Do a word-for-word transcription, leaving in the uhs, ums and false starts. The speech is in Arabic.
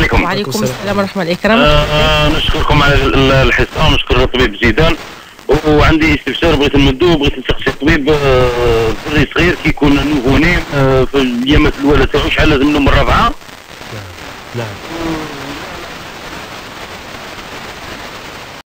عليكم. وعليكم السلام ورحمه الله الكرام. آه نشكركم على الحصه ونشكر الطبيب زيدان. وعندي استفسار بغيت نمدو، بغيت نسقسي الطبيب دري صغير كيكون نوفوني في الايامات الاولى تاعو شحال لازم له من الرضعه،